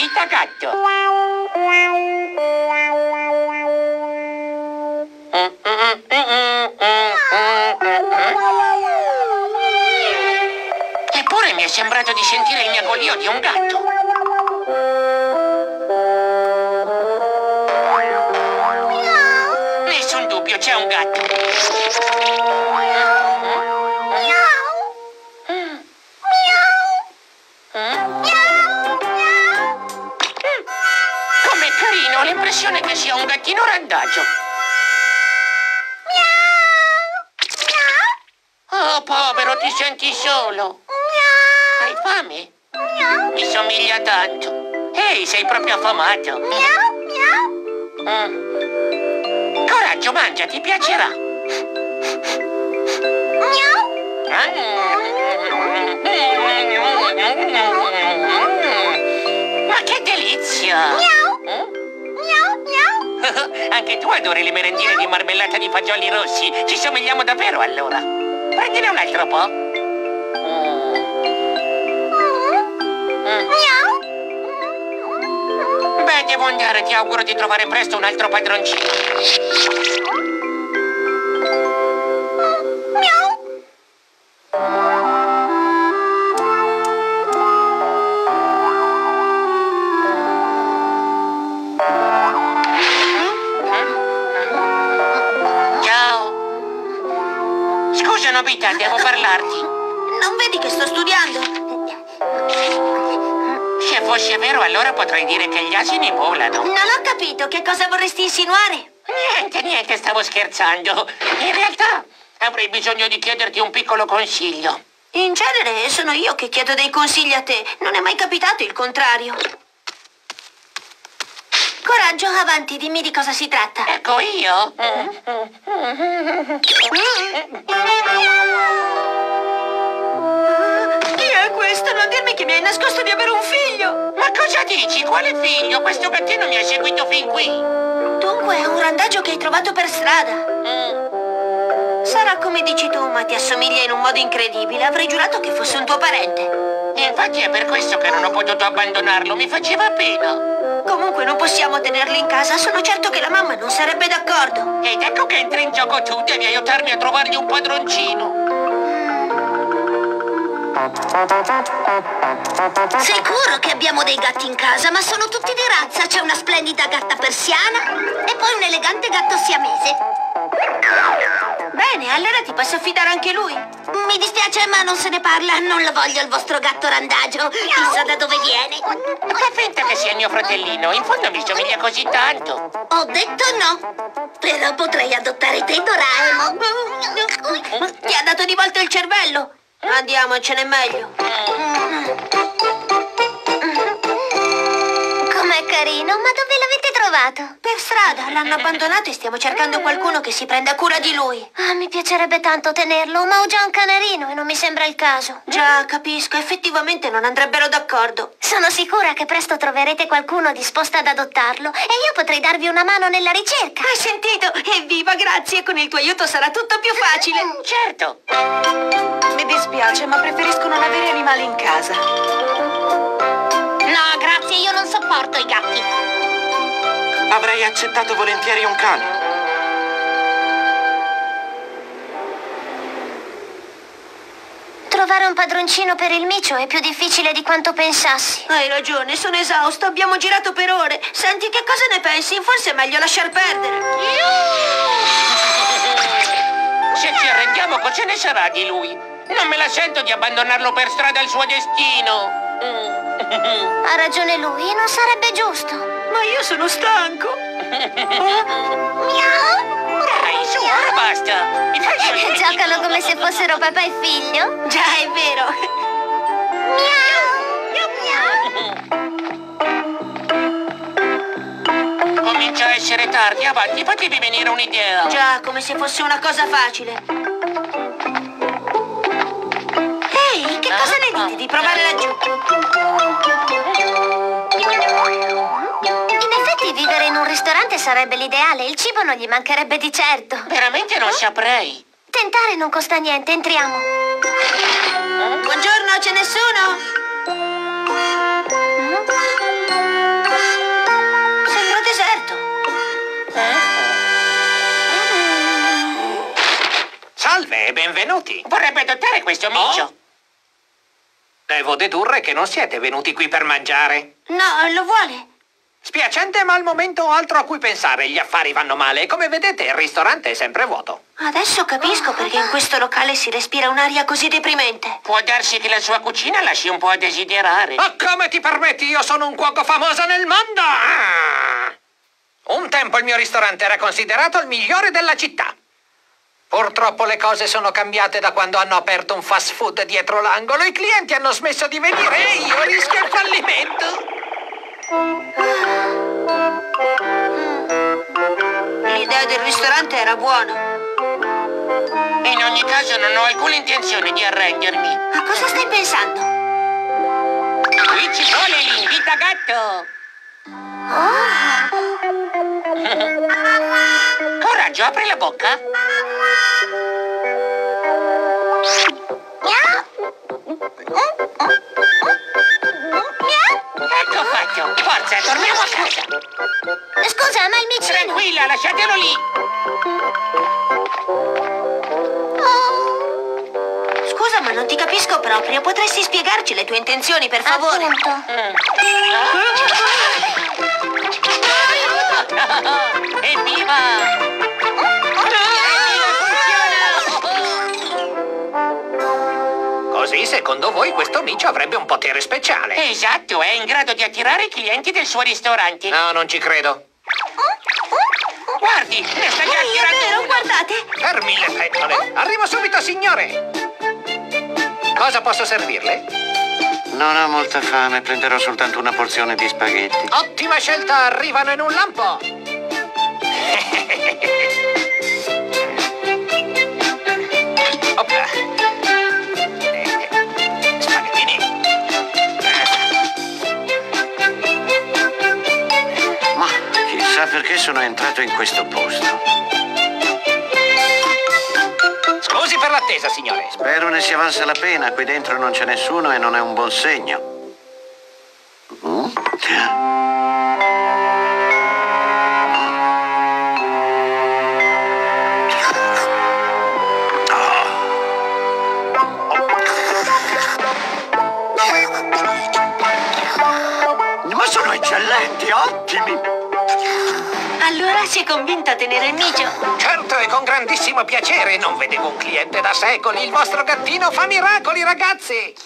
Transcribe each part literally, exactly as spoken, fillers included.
vita gatto. Eppure mi è sembrato di sentire il miagolio di un gatto. Nessun dubbio, c'è un gatto. Com'è carino, ho l'impressione che sia un gattino randagio. Oh, povero, ti senti solo. Hai fame? Mi somiglia tanto. Ehi, sei proprio affamato. Mm. Coraggio, mangia, ti piacerà. Ma che delizia! Anche tu adori le merendine di marmellata di fagioli rossi. Ci somigliamo davvero, allora. Prendine un altro po'. Mm. Mm. Beh, devo andare. Ti auguro di trovare presto un altro padroncino. Scusa, Nobita, devo parlarti. Non vedi che sto studiando? Se fosse vero, allora potrei dire che gli asini volano. Non ho capito, che cosa vorresti insinuare? Niente, niente, stavo scherzando. In realtà avrei bisogno di chiederti un piccolo consiglio. In genere sono io che chiedo dei consigli a te. Non è mai capitato il contrario. Coraggio, avanti, dimmi di cosa si tratta. Ecco io. Chi è questo? Non dirmi che mi hai nascosto di avere un figlio. Ma cosa dici? Quale figlio? Questo gattino mi ha seguito fin qui. Dunque è un randagio che hai trovato per strada. Mm. Sarà come dici tu, ma ti assomiglia in un modo incredibile. Avrei giurato che fosse un tuo parente. Infatti è per questo che non ho potuto abbandonarlo. Mi faceva pena. Comunque non possiamo tenerli in casa. Sono certo che la mamma non sarebbe d'accordo. Ed ecco che entri in gioco tu. Devi aiutarmi a trovargli un padroncino. Sicuro che abbiamo dei gatti in casa, ma sono tutti di razza. C'è una splendida gatta persiana e poi un elegante gatto siamese. Bene, allora ti posso affidare anche lui. Mi dispiace, ma non se ne parla. Non lo voglio il vostro gatto randagio. Chissà da dove viene. Fa finta che sia il mio fratellino. In fondo mi somiglia così tanto. Ho detto no. Però potrei adottare te, Doraemon. Ti ha dato di volta il cervello? Andiamocene, meglio. Com'è carino, ma dove l'avete trovato? Per strada, l'hanno abbandonato e stiamo cercando qualcuno che si prenda cura di lui. Ah, mi piacerebbe tanto tenerlo, ma ho già un canarino e non mi sembra il caso. Già, capisco, effettivamente non andrebbero d'accordo. Sono sicura che presto troverete qualcuno disposto ad adottarlo e io potrei darvi una mano nella ricerca. Hai sentito? Evviva, grazie, con il tuo aiuto sarà tutto più facile. Certo. Mi dispiace, ma preferisco non avere animali in casa. No, grazie, io non sopporto i gatti. Avrei accettato volentieri un cane. Trovare un padroncino per il micio è più difficile di quanto pensassi. Hai ragione, sono esausto, abbiamo girato per ore. Senti, che cosa ne pensi? Forse è meglio lasciar perdere. Se ci arrendiamo, cosa ne sarà di lui? Non me la sento di abbandonarlo per strada al suo destino. Ha ragione lui, non sarebbe giusto. Ma io sono stanco. Dai, su, ora basta. Mi fai solo... Giocano come se fossero papà e figlio. Già, è vero. Comincia a essere tardi, avanti, fatevi venire un'idea. Già, come se fosse una cosa facile. Ehi, che cosa ne dite di provare laggiù? In effetti vivere in un ristorante sarebbe l'ideale, il cibo non gli mancherebbe di certo. Veramente non saprei. Tentare non costa niente, entriamo. Buongiorno, c'è nessuno? Bene, benvenuti. Vorrebbe adottare questo micio. Oh? Devo dedurre che non siete venuti qui per mangiare. No, lo vuole. Spiacente, ma al momento ho altro a cui pensare. Gli affari vanno male e come vedete il ristorante è sempre vuoto. Adesso capisco perché in questo locale si respira un'aria così deprimente. Può darsi che la sua cucina lasci un po' a desiderare. Ma come ti permetti? Io sono un cuoco famoso nel mondo! Ah! Un tempo il mio ristorante era considerato il migliore della città. Purtroppo le cose sono cambiate da quando hanno aperto un fast food dietro l'angolo. I clienti hanno smesso di venire e io rischio il fallimento. L'idea del ristorante era buona. In ogni caso non ho alcuna intenzione di arrendermi. A cosa stai pensando? Qui ci vuole l'invita gatto. Coraggio, apri la bocca. Ecco fatto. Forza, torniamo a casa. Scusa, ma il micino... Tranquilla, lasciatelo lì. Scusa, ma non ti capisco proprio. Potresti spiegarci le tue intenzioni, per favore? Appunto. Evviva! Così, secondo voi, questo micio avrebbe un potere speciale? Esatto, è in grado di attirare i clienti del suo ristorante. No, non ci credo. Guardi, ne sta già Ehi, è attirando vero, uno. guardate! Fermi le pentole. Arrivo subito, signore. Cosa posso servirle? Non ho molta fame, prenderò soltanto una porzione di spaghetti. Ottima scelta, arrivano in un lampo. Opla. Eh, Spaghettini. Ma chissà perché sono entrato in questo posto. Scusi per l'attesa, signore. Spero ne sia valsa la pena, qui dentro non c'è nessuno e non è un buon segno. Mm? Ma sono eccellenti, ottimi! Allora si è convinta a tenere il micio? Certo, e con grandissimo piacere. Non vedevo un cliente da secoli. Il vostro gattino fa miracoli, ragazzi.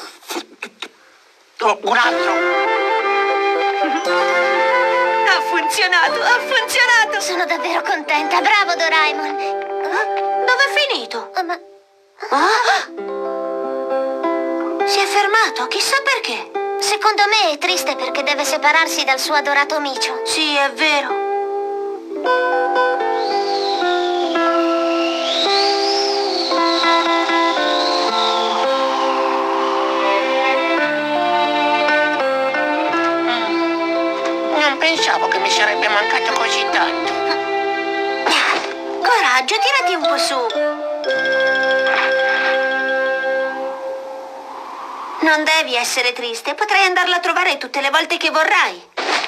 Oh, un altro. Ha funzionato, ha funzionato! Sono davvero contenta. Bravo, Doraemon. Dove è finito? Oh, ma... Ah! Si è fermato, chissà perché. Secondo me è triste perché deve separarsi dal suo adorato micio. Sì, è vero. Non pensavo che mi sarebbe mancato così tanto. Coraggio, tirati un po' su. Non devi essere triste, potrai andarla a trovare tutte le volte che vorrai.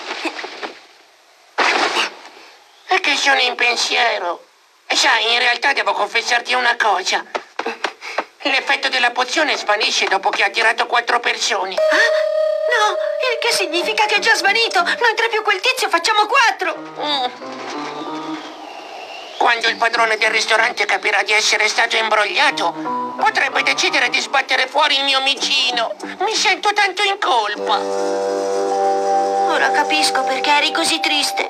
È che sono in pensiero. Sai, in realtà devo confessarti una cosa. L'effetto della pozione svanisce dopo che ha tirato quattro persone. No, il che significa che è già svanito. Noi tre più quel tizio facciamo quattro. Mm. Quando il padrone del ristorante capirà di essere stato imbrogliato, potrebbe decidere di sbattere fuori il mio micino. Mi sento tanto in colpa. Ora capisco perché eri così triste.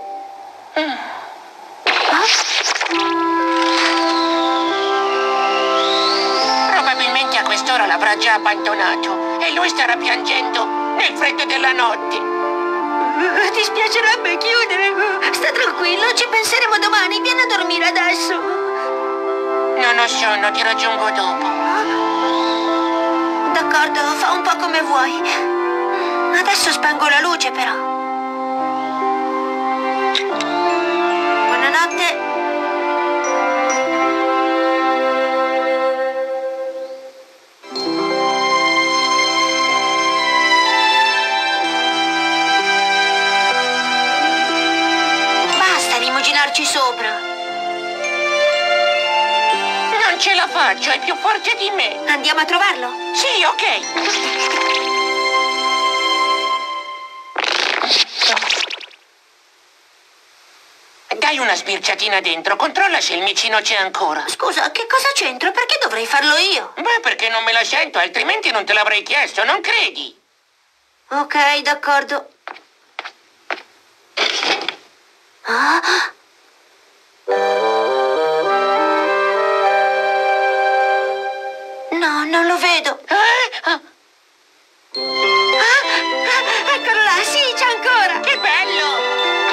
Probabilmente a quest'ora l'avrà già abbandonato e lui starà piangendo nel freddo della notte. Ti spiacerebbe chiudere? Sta tranquillo, ci penseremo domani. Vieni a dormire adesso. Non ho sonno, ti raggiungo dopo. D'accordo, fa un po' come vuoi. Adesso spengo la luce, però. Buonanotte. Basta rimuginarci sopra. Non Non ce la faccio, è più forte di me. Andiamo a trovarlo? Sì, ok. Dai una sbirciatina dentro, controlla se il micino c'è ancora. Scusa, che cosa c'entro? Perché dovrei farlo io? Beh, perché non me la sento, altrimenti non te l'avrei chiesto, non credi? Ok, d'accordo. Ah. No, non lo vedo. Eh? Ah, Ah, eccolo là, sì, c'è ancora. che bello!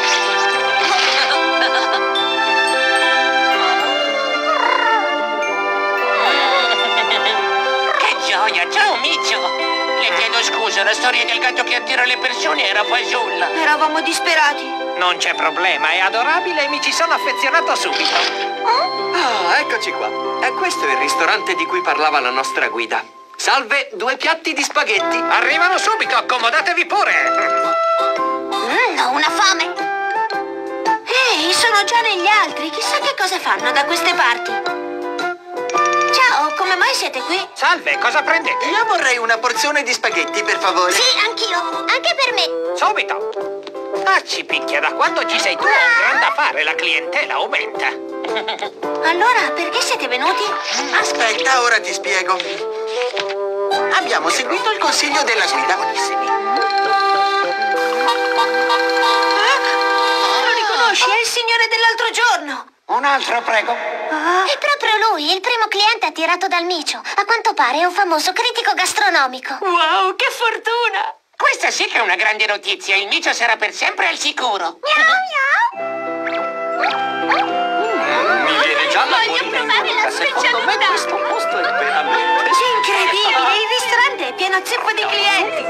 Che gioia, ciao Micio! Le chiedo scusa, la storia del gatto che attira le persone era fagioli. Eravamo disperati. Non c'è problema, è adorabile e mi ci sono affezionato subito. Ah, eccoci qua. È questo il ristorante di cui parlava la nostra guida. Salve, due piatti di spaghetti. Arrivano subito, accomodatevi pure. Mm, ho una fame. Ehi, sono già negli altri. Chissà che cosa fanno da queste parti. Ciao, come mai siete qui? Salve, cosa prendete? Io vorrei una porzione di spaghetti, per favore. Sì, anch'io. Anche per me. Subito. Ah, ci picchia, da quando ci sei tu ho un grande affare, la clientela aumenta. Allora, perché siete venuti? Aspetta, ora ti spiego. Abbiamo seguito il consiglio della guida. Lo riconosci? È il signore dell'altro giorno. Un altro, prego. Ah, È proprio lui, il primo cliente attirato dal micio. A quanto pare è un famoso critico gastronomico. wow, che fortuna! Questa sì che è una grande notizia, il Micio sarà per sempre al sicuro. Mi viene già la Voglio provare la specialità. questo posto è veramente... Incredibile, il ristorante è pieno zeppo di clienti.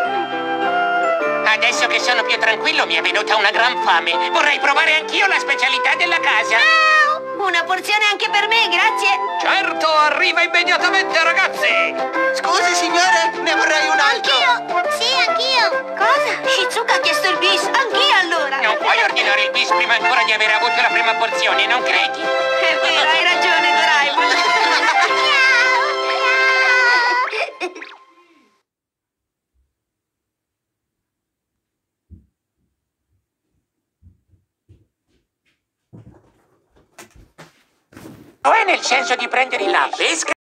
Adesso che sono più tranquillo mi è venuta una gran fame. Vorrei provare anch'io la specialità della casa. Una porzione anche per me, grazie. Certo, arriva immediatamente, ragazzi. Scusi, signore, ne vorrei un altro. Anch'io. Sì, anch'io. Cosa? Shizuka ha chiesto il bis, anch'io allora. Non puoi ordinare il bis prima ancora di aver avuto la prima porzione, non credi? È vero, hai ragione, Doraemon. O è nel senso di prendere la pesca